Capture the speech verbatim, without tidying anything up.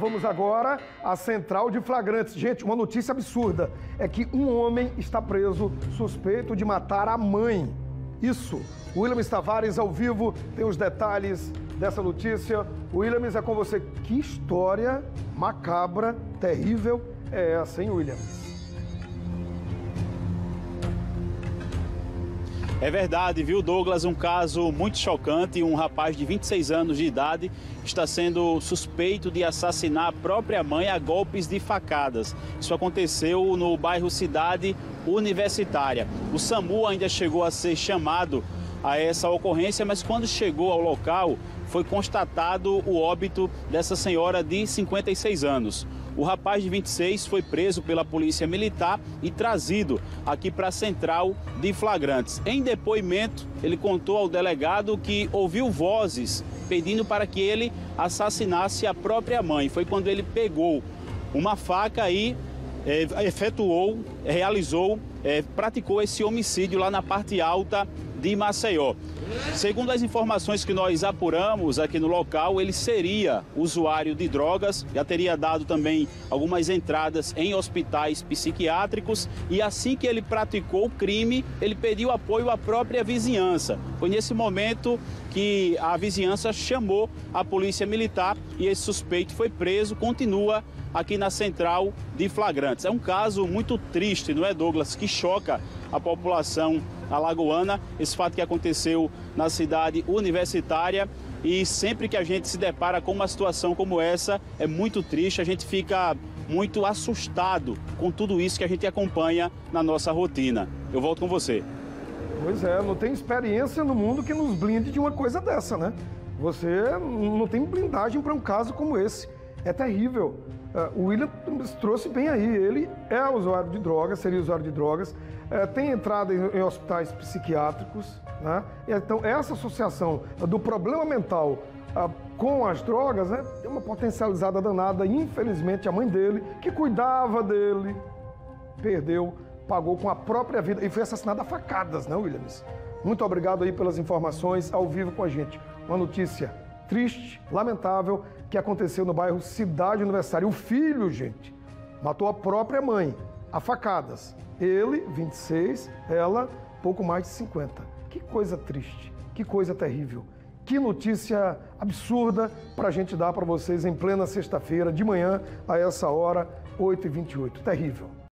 Vamos agora à central de flagrantes. Gente, uma notícia absurda é que um homem está preso suspeito de matar a mãe. Isso. Williams Tavares, ao vivo, tem os detalhes dessa notícia. Williams, é com você. Que história macabra, terrível é essa, hein, Williams? É verdade, viu, Douglas? Um caso muito chocante. Um rapaz de vinte e seis anos de idade está sendo suspeito de assassinar a própria mãe a golpes de facadas. Isso aconteceu no bairro Cidade Universitária. O SAMU ainda chegou a ser chamado a essa ocorrência, mas quando chegou ao local, foi constatado o óbito dessa senhora de cinquenta e seis anos. O rapaz de vinte e seis foi preso pela Polícia Militar e trazido aqui para a central de flagrantes. Em depoimento, ele contou ao delegado que ouviu vozes pedindo para que ele assassinasse a própria mãe. Foi quando ele pegou uma faca e é, efetuou, realizou, é, praticou esse homicídio lá na parte alta de Maceió. Segundo as informações que nós apuramos aqui no local, ele seria usuário de drogas, já teria dado também algumas entradas em hospitais psiquiátricos e assim que ele praticou o crime, ele pediu apoio à própria vizinhança. Foi nesse momento que a vizinhança chamou a polícia militar e esse suspeito foi preso, continua aqui na central de flagrantes. É um caso muito triste, não é, Douglas, que choca a população alagoana, esse fato que aconteceu na cidade universitária, e sempre que a gente se depara com uma situação como essa, é muito triste, a gente fica muito assustado com tudo isso que a gente acompanha na nossa rotina. Eu volto com você. Pois é, não tem experiência no mundo que nos blinde de uma coisa dessa, né? Você não tem blindagem para um caso como esse. É terrível. Uh, o William trouxe bem aí, ele é usuário de drogas, seria usuário de drogas, uh, tem entrada em, em hospitais psiquiátricos, né? Então essa associação uh, do problema mental uh, com as drogas, né, tem uma potencializada danada. Infelizmente a mãe dele, que cuidava dele, perdeu, pagou com a própria vida e foi assassinada a facadas, né, Williams? Muito obrigado aí pelas informações ao vivo com a gente. Uma notícia triste, lamentável, que aconteceu no bairro Cidade Universitária. O filho, gente, matou a própria mãe, a facadas. Ele, vinte e seis, ela, pouco mais de cinquenta. Que coisa triste, que coisa terrível. Que notícia absurda para a gente dar para vocês em plena sexta-feira, de manhã, a essa hora, oito e vinte e oito. Terrível.